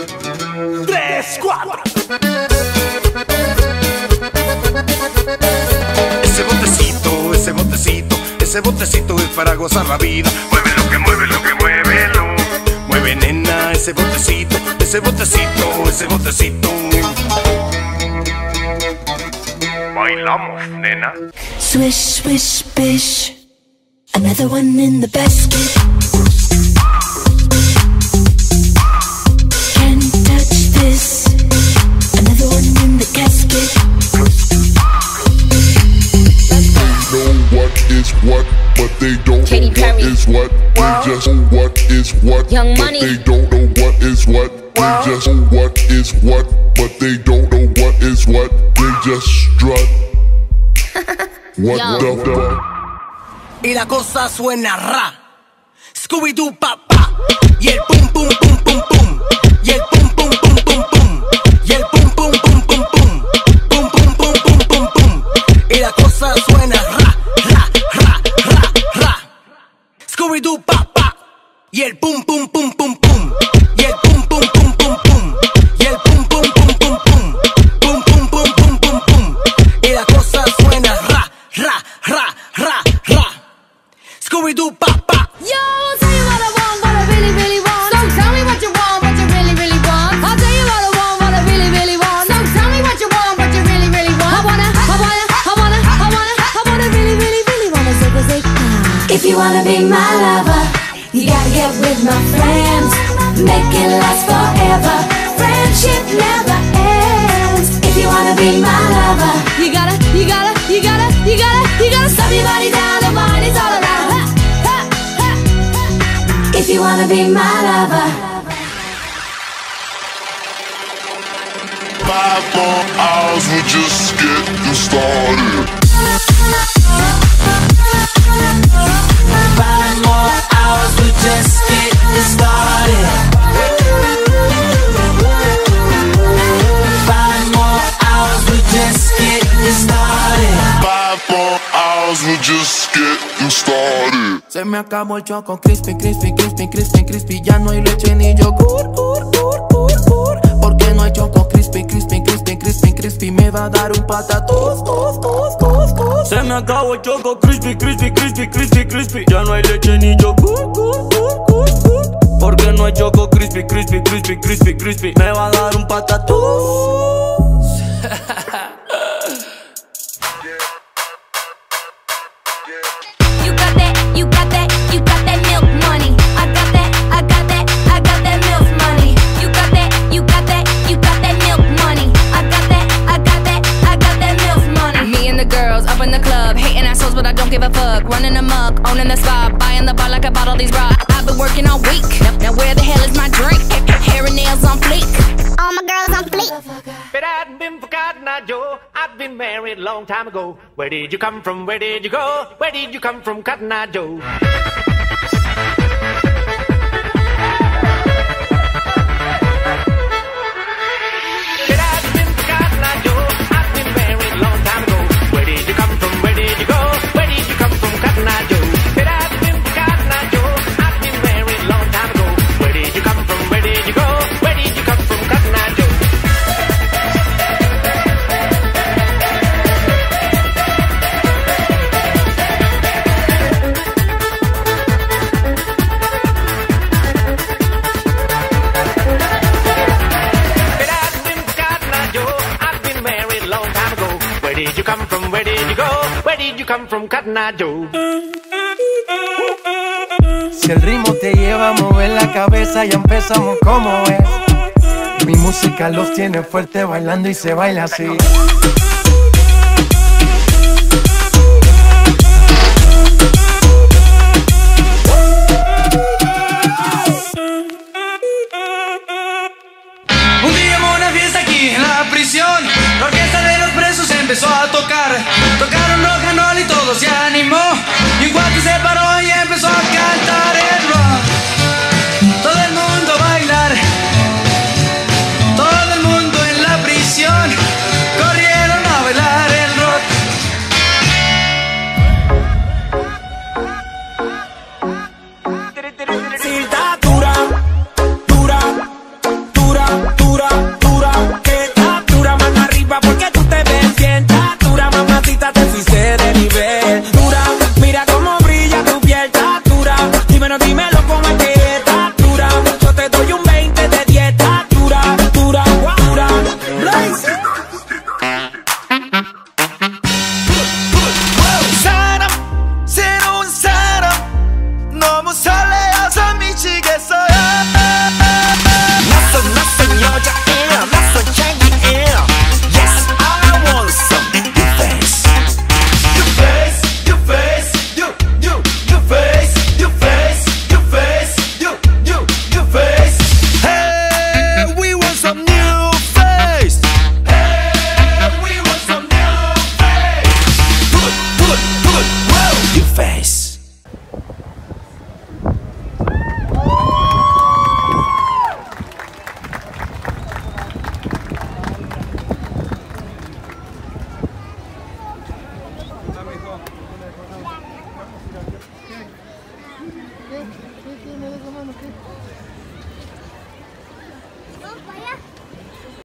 3, 4. Ese botecito es para gozar la vida. Mueve lo que mueve, lo que muévelo. Mueve, nena, ese botecito, ese botecito, ese botecito. Bailamos, nena. Swish, swish, bish. Another one in the basket. Can't touch this. Another one in the casket. What is what, but they don't Katy know what Perry. is what. They just know what is what, Young but Money. they don't know what is what. They just know what is what, but they don't know what is what. They just strut. What Yo. the fuck? Y la cosa suena ra. Scooby-Doo papá. Y el pum pum pum pum pum. Y el pum pum pum pum pum. Y el pum pum pum pum pum. Pum pum pum pum pum pum. Y la cosa suena ra, ra, ra, ra, ra. Scooby-Doo papá. Y el pum pum pum pum pum. Y el pum pum pum pum pum. Y el pum pum pum pum pum. Pum pum pum pum pum pum. Y la cosa suena ra, ra, ra, ra, ra. Scooby-Doo papá. Yo, I'll tell you what I want, what I really, really want. So tell me what you want, what you really, really want. I'll tell you what I want, what I really, really want. So tell me what you want, what you really, really want. I wanna really, really, really wanna zig. If you wanna be my lover, you gotta get with my friends. Make it last forever. Friendship never ends. If you wanna be my lover, You gotta stop your body down, the money's all around. If you wanna be my lover. 5 more hours, we're just getting started. 5 more hours, we're just getting started. 5 more hours, we're just getting started. 5 more hours, we're just getting started. Se me acabó el choco crispy, crispy, crispy, crispy, crispy. Ya no hay leche ni yogur, porque no hay choco crispy, crispy, crispy, crispy, crispy. Me va a dar un patatús, Se me acabó el choco crispy, crispy, crispy, crispy, crispy. Ya no hay leche ni yogur, porque no hay choco crispy, crispy, crispy, crispy, crispy. Me va a dar un patatús. You got that milk money. I got that milk money. You got that milk money. I got that milk money. Me and the girls up in the club, hating assholes, but I don't give a fuck. Running amok, owning the spot, buying the bar like I bought all these rocks. I've been working all week. Now where the hell is my drink? Hair and nails on fleek. All my girls on fleek. But I've been forgotten, Joe. I've been married a long time ago. Where did you come from? Where did you go? Where did you come from, Cotton Eye Joe? But I've been forgotten, Joe. I've been married a long time ago. Where did you come from? Where did you go? Where did you come from, Cotton Eye Joe? But I've been forgotten, Joe. I've been married a long time ago. Where did you come from? Where did you go? Where did you come from, Cotton Eye Joe? But I've been forgotten, Joe. I've been married a long time ago. Where did you come from? Where did you go? Where did you come from, Cotton Eye Joe? Si el ritmo te lleva a mover la cabeza, ya empezamos como es. Mi música los tiene fuerte bailando y se baila así. Un día hubo una fiesta aquí en la prisión. La orquesta de los presos empezó a tocar. Tocaron rock and roll y todo se animó. Y un cuate se paró y empezó a cantar el rock. Todo el mundo a bailar. Todo el mundo en la prisión corrieron a bailar el rock. Si está dura, dura, dura. cintura.